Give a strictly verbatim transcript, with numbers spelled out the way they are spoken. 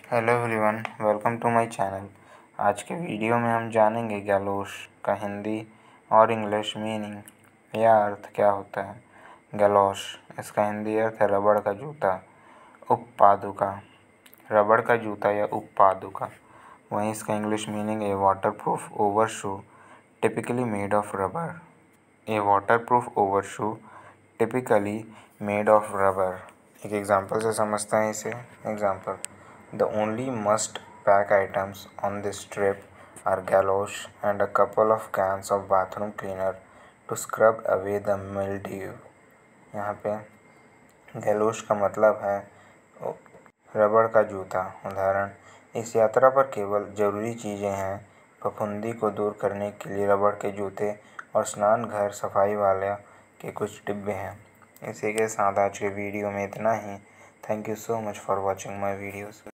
Hello everyone, welcome to my channel. आज के video में हम जानेंगे गैलोश का हिंदी और इंग्लिश मीनिंग या अर्थ क्या होता है। गैलोश, इसका हिंदी अर्थ है रबड़ का जूता। उपपादुका, रबड़ का जूता या उपपादुका। वहीं इसका इंग्लिश मीनिंग है waterproof overshoe typically made of rubber. A waterproof overshoe typically made of rubber. एक एग्जाम्पल से समझते हैं इसे। Example: The only must-pack items on this trip are galosh and a couple of cans of bathroom cleaner to scrub away the mildew। यहाँ पे galosh का मतलब है रबड़ का जूता। उदाहरण: इस यात्रा पर केवल ज़रूरी चीज़ें हैं। फफूंदी को दूर करने के लिए रबड़ के जूते और स्नान घर सफाई वाले के कुछ डिब्बे हैं। इसी के साथ आज के वीडियो में इतना ही। Thank you so much for watching my videos.